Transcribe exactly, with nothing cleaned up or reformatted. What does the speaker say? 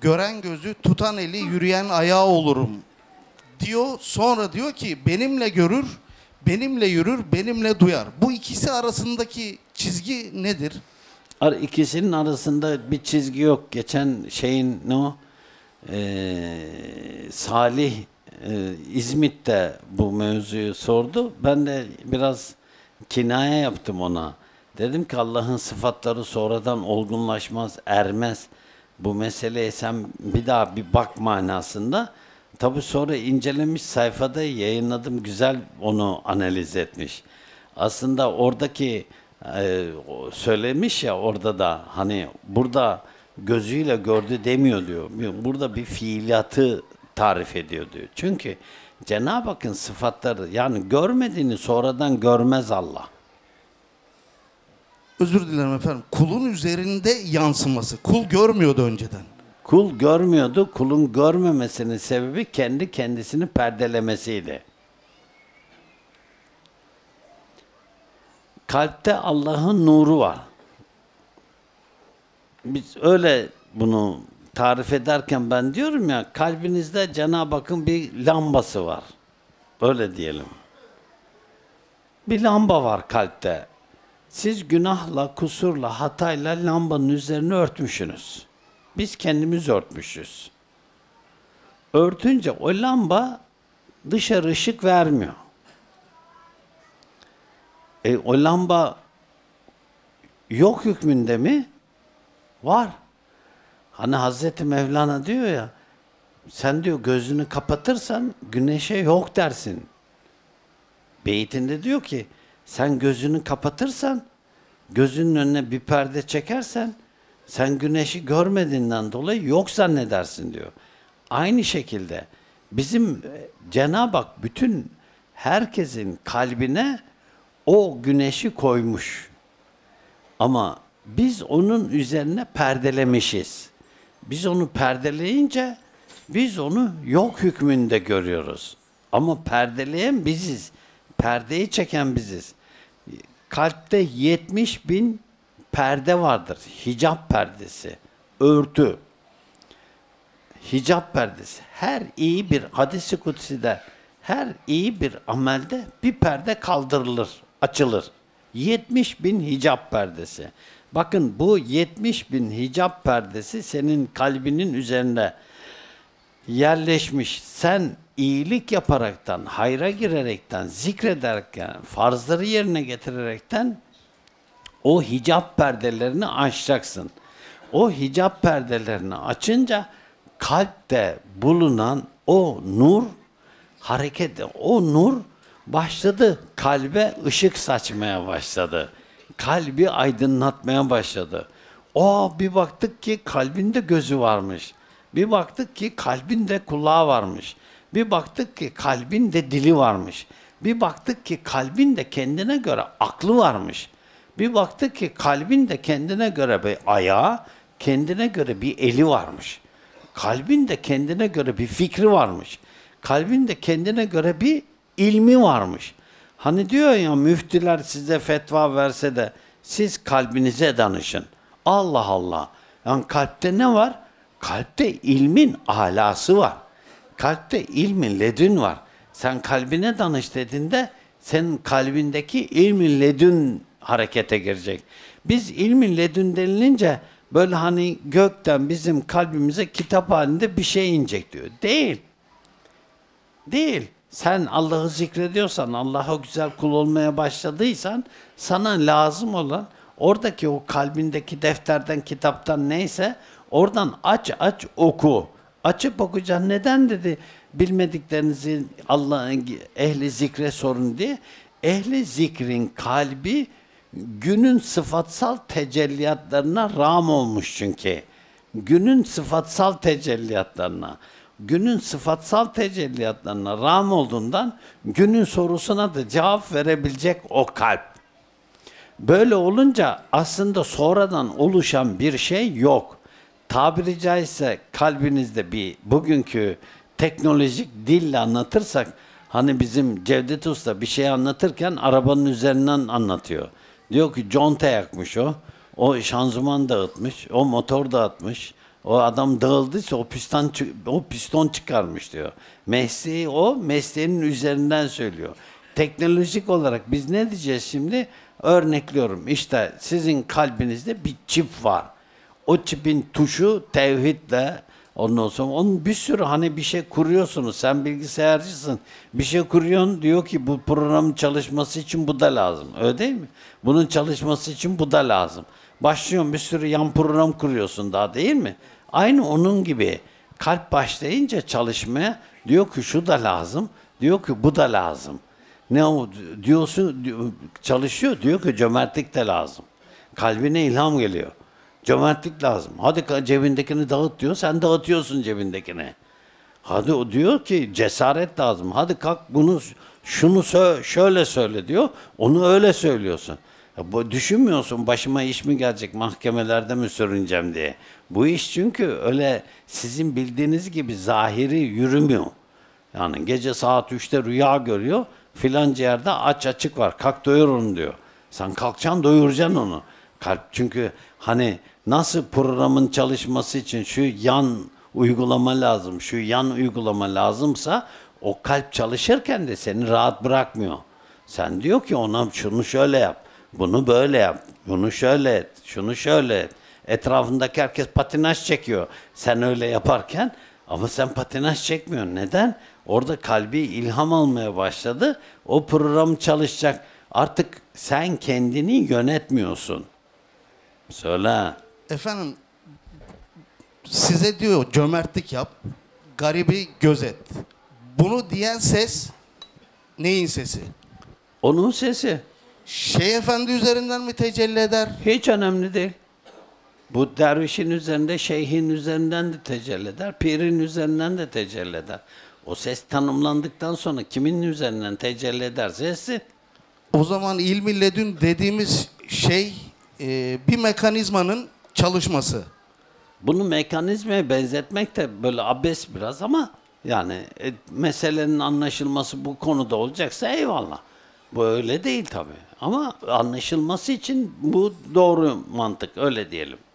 gören gözü, tutan eli, yürüyen ayağı olurum diyor. Sonra diyor ki benimle görür, benimle yürür, benimle duyar. Bu ikisi arasındaki çizgi nedir? İkisinin arasında bir çizgi yok. Geçen şeyin ne o? Ee, Salih e, İzmit'te bu mevzuyu sordu. Ben de biraz kinaye yaptım ona. Dedim ki Allah'ın sıfatları sonradan olgunlaşmaz, ermez. Bu meseleye sen bir daha bir bak manasında. Tabi sonra incelemiş, sayfada yayınladım, güzel onu analiz etmiş. Aslında oradaki e, söylemiş ya orada da hani burada gözüyle gördü demiyor diyor. Burada bir fiiliyatı tarif ediyor diyor. Çünkü Cenab-ı Hakk'ın sıfatları, yani görmediğini sonradan görmez Allah. Özür dilerim efendim. Kulun üzerinde yansıması. Kul görmüyordu önceden. Kul görmüyordu. Kulun görmemesinin sebebi kendi kendisini perdelemesiydi. Kalpte Allah'ın nuru var. Biz öyle bunu tarif ederken ben diyorum ya, kalbinizde Cenab-ı Hakk'ın bir lambası var. Öyle diyelim. Bir lamba var kalpte. Siz günahla, kusurla, hatayla lambanın üzerini örtmüşsünüz. Biz kendimiz örtmüşüz. Örtünce o lamba dışarı ışık vermiyor. E, o lamba yok hükmünde mi? Var. Hani Hazreti Mevlana diyor ya, sen diyor gözünü kapatırsan güneşe yok dersin. Beytinde diyor ki, sen gözünü kapatırsan, gözünün önüne bir perde çekersen, sen güneşi görmediğinden dolayı yok zannedersin diyor. Aynı şekilde bizim Cenab-ı Hak bütün herkesin kalbine o güneşi koymuş. Ama biz onun üzerine perdelemişiz. Biz onu perdeleyince biz onu yok hükmünde görüyoruz. Ama perdeleyen biziz. Perdeyi çeken biziz. Kalpte yetmiş bin perde vardır. Hicap perdesi, örtü. Hicap perdesi. Her iyi bir hadis-i kutside, her iyi bir amelde bir perde kaldırılır, açılır. yetmiş bin hicap perdesi. Bakın bu yetmiş bin hicap perdesi senin kalbinin üzerinde yerleşmiş. Sen iyilik yaparaktan, hayra girerekten, zikrederken, farzları yerine getirerekten o hicap perdelerini açacaksın. O hicap perdelerini açınca kalpte bulunan o nur hareket, o nur başladı kalbe ışık saçmaya başladı. Kalbi aydınlatmaya başladı. O bir baktık ki kalbinde gözü varmış. Bir baktık ki kalbinde kulağı varmış. Bir baktık ki kalbinde dili varmış. Bir baktık ki kalbinde kendine göre aklı varmış. Bir baktık ki kalbinde kendine göre bir ayağı, kendine göre bir eli varmış. Kalbinde kendine göre bir fikri varmış. Kalbinde kendine göre bir ilmi varmış. Hani diyor ya, müftüler size fetva verse de siz kalbinize danışın. Allah Allah. Yani kalpte ne var? Kalpte ilmin alası var. Kalpte ilmin ledün var. Sen kalbine danış dediğinde senin kalbindeki ilmin ledün harekete girecek. Biz ilmin ledün denilince böyle hani gökten bizim kalbimize kitap halinde bir şey inecek diyor. Değil. Değil. Sen Allah'ı zikrediyorsan, Allah'a güzel kul olmaya başladıysan, sana lazım olan oradaki o kalbindeki defterden, kitaptan neyse oradan aç aç oku. Açıp okuyacaksın. Neden dedi bilmediklerinizi Allah'ın ehli zikre sorun diye. Ehli zikrin kalbi günün sıfatsal tecelliyatlarına rağm olmuş çünkü. Günün sıfatsal tecelliyatlarına. Günün sıfatsal tecelliyatlarına rağm olduğundan günün sorusuna da cevap verebilecek o kalp. Böyle olunca aslında sonradan oluşan bir şey yok. Tabiri caizse kalbinizde bir bugünkü teknolojik dille anlatırsak, hani bizim Cevdet Usta bir şey anlatırken arabanın üzerinden anlatıyor. Diyor ki conta yakmış o, o şanzıman dağıtmış, o motor dağıtmış, O adam dağıldıysa o piston, çı- o piston çıkarmış diyor. Mesleği o, mesleğinin üzerinden söylüyor. Teknolojik olarak biz ne diyeceğiz şimdi? Örnekliyorum. İşte sizin kalbinizde bir çip var. O çipin tuşu tevhidle, ondan sonra onun bir sürü hani bir şey kuruyorsunuz. Sen bilgisayarcısın. Bir şey kuruyorsun, diyor ki bu programın çalışması için bu da lazım. Öyle değil mi? Bunun çalışması için bu da lazım. Başlıyorsun, bir sürü yan program kuruyorsun daha, değil mi? Aynı onun gibi kalp başlayınca çalışmaya, diyor ki şu da lazım, diyor ki bu da lazım. Ne o diyorsun, diyor- çalışıyor, diyor ki cömertlik de lazım. Kalbine ilham geliyor. Cömertlik lazım. Hadi ka- cebindekini dağıt diyor, sen dağıtıyorsun cebindekini. Hadi o diyor ki cesaret lazım. Hadi kalk bunu şunu sö- şöyle söyle diyor. Onu öyle söylüyorsun. Ya bu, düşünmüyorsun başıma iş mi gelecek, mahkemelerde mi sürüneceğim diye. Bu iş çünkü öyle sizin bildiğiniz gibi zahiri yürümüyor. Yani gece saat üçte rüya görüyor. Filanca yerde aç açık var. Kalk doyur onu diyor. Sen kalkacaksın doyuracaksın onu. Kalp çünkü hani nasıl programın çalışması için şu yan uygulama lazım, şu yan uygulama lazımsa o kalp çalışırken de seni rahat bırakmıyor. Sen diyor ki ona şunu şöyle yap, bunu böyle yap, bunu şöyle et, şunu şöyle et. Etrafındaki herkes patinaj çekiyor sen öyle yaparken, ama sen patinaj çekmiyorsun. Neden? Orada kalbi ilham almaya başladı. O program çalışacak. Artık sen kendini yönetmiyorsun. Söyle. Efendim, size diyor cömertlik yap, garibi gözet. Bunu diyen ses neyin sesi? Onun sesi. Şeyh Efendi üzerinden mi tecelli eder? Hiç önemli değil. Bu dervişin üzerinde, şeyhin üzerinden de tecelli eder, pirin üzerinden de tecelli eder. O ses tanımlandıktan sonra kimin üzerinden tecelli ederse etsin. O zaman ilmi ledün dediğimiz şey e, bir mekanizmanın çalışması. Bunu mekanizmaya benzetmek de böyle abes biraz, ama yani e, meselenin anlaşılması bu konuda olacaksa eyvallah. Bu öyle değil tabii. Ama anlaşılması için bu doğru mantık, öyle diyelim.